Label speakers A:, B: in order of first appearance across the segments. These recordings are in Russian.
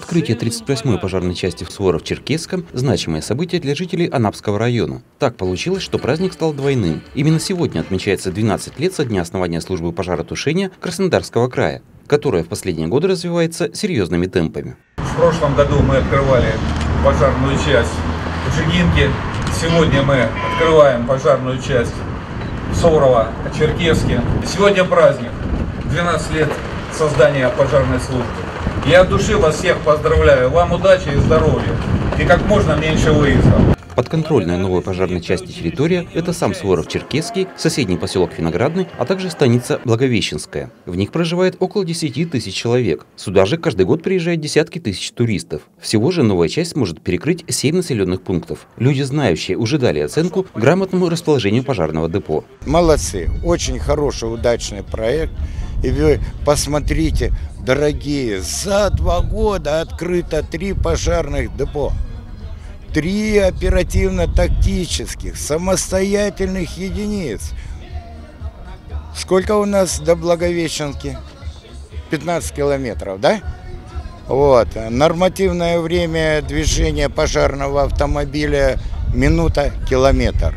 A: Открытие 38-й пожарной части в Суворов-Черкесском – значимое событие для жителей Анапского района. Так получилось, что праздник стал двойным. Именно сегодня отмечается 12 лет со дня основания службы пожаротушения Краснодарского края, которая в последние годы развивается серьезными темпами.
B: В прошлом году мы открывали пожарную часть в Жигинке. Сегодня мы открываем пожарную часть в Суворово-Черкесске. Сегодня праздник. 12 лет создания пожарной службы. Я от души вас всех поздравляю. Вам удачи и здоровья. И как можно меньше выездов.
A: Подконтрольная новой пожарной части территория – это сам Суворов-Черкесский, соседний поселок Виноградный, а также станица Благовещенская. В них проживает около 10 тысяч человек. Сюда же каждый год приезжают десятки тысяч туристов. Всего же новая часть может перекрыть 7 населенных пунктов. Люди, знающие, уже дали оценку грамотному расположению пожарного депо.
C: Молодцы, очень хороший, удачный проект. И вы посмотрите, дорогие, за 2 года открыто 3 пожарных депо. 3 оперативно-тактических, самостоятельных единиц. Сколько у нас до Благовещенки? 15 километров, да? Вот. Нормативное время движения пожарного автомобиля – минута, километр.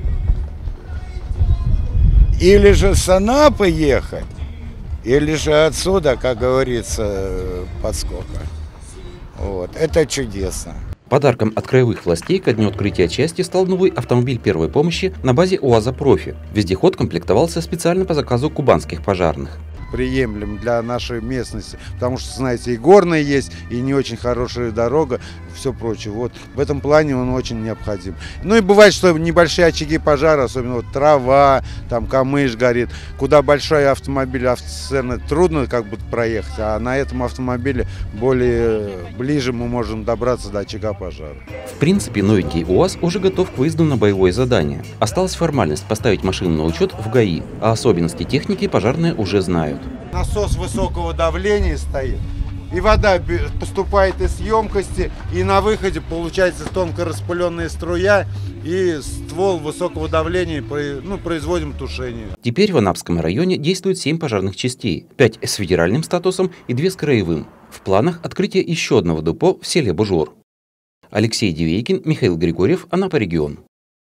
C: Или же с Анапы ехать, или же отсюда, как говорится, подскока. Вот. Это чудесно.
A: Подарком от краевых властей ко дню открытия части стал новый автомобиль первой помощи на базе УАЗа «Профи». Вездеход комплектовался специально по заказу кубанских пожарных.
D: Приемлем для нашей местности, потому что, знаете, и горная есть, и не очень хорошая дорога, все прочее. Вот в этом плане он очень необходим. Ну и бывает, что небольшие очаги пожара, особенно вот трава, там камыш горит, куда большой автомобиль офицерный трудно как бы проехать, а на этом автомобиле более ближе мы можем добраться до очага пожара.
A: В принципе, новенький УАЗ уже готов к выезду на боевое задание. Осталась формальность поставить машину на учет в ГАИ, а особенности техники пожарные уже знают.
D: Насос высокого давления стоит, и вода поступает из емкости, и на выходе получается тонко распыленная струя, и ствол высокого давления, производим тушение. Теперь
A: в Анапском районе действует 7 пожарных частей, 5 с федеральным статусом и 2 с краевым. В планах открытие еще одного депо в селе Бужор. Алексей Дивейкин, Михаил Григорьев, Анапа регион.